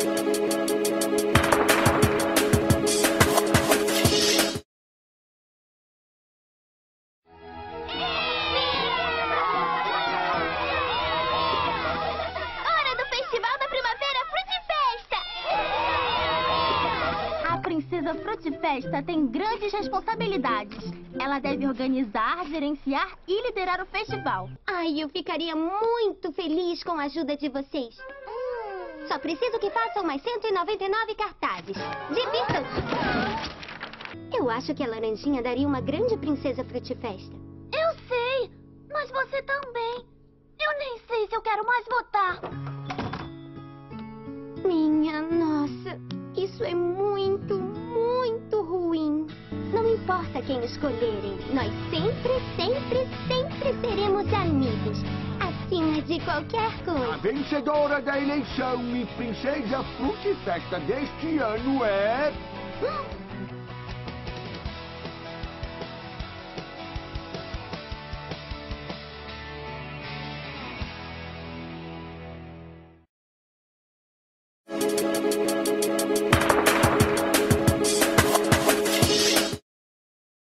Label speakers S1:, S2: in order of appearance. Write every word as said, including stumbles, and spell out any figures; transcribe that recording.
S1: Princesa Frutifesta tem grandes responsabilidades. Ela deve organizar, gerenciar e liderar o festival.
S2: Ai, eu ficaria muito feliz com a ajuda de vocês. Hum. Só preciso que façam mais cento e noventa e nove cartazes. Divirtam-se! Eu acho que a Laranjinha daria uma grande Princesa Frutifesta.
S1: Eu sei, mas você também. Eu nem sei se eu quero mais votar.
S2: Minha nossa, isso é muito, muito ruim. Não importa quem escolherem, nós sempre, sempre, sempre seremos amigos. Acima de qualquer coisa.
S3: A vencedora da eleição e Princesa Frutifesta deste ano é...